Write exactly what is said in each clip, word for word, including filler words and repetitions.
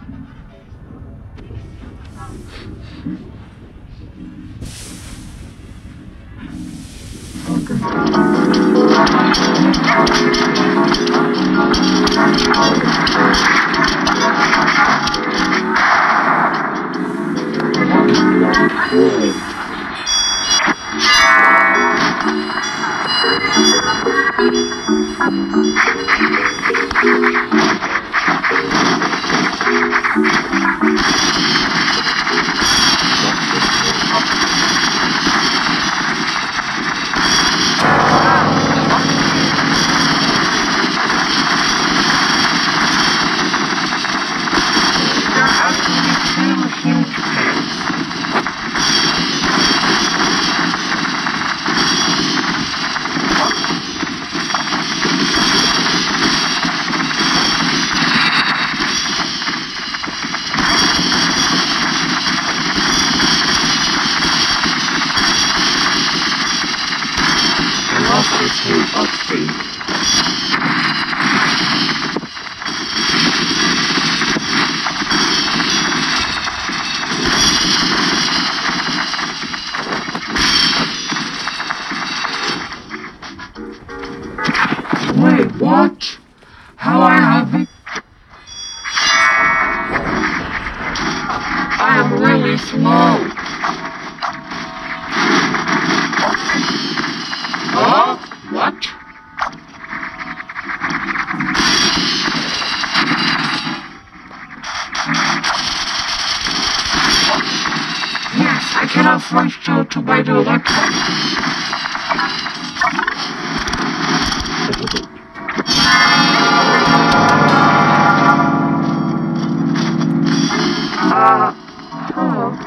Wait, what? How I have it? I am really slow. Huh? What? Yes, I cannot force you to buy the electronics. Uh, hello.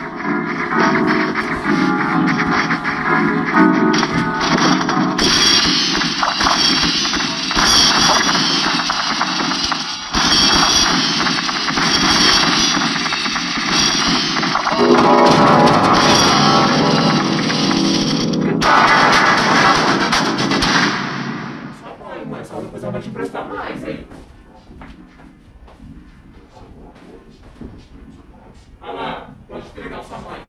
Mas só depois ela vai te emprestar mais, hein? Ah lá, pode entregar sua mãe.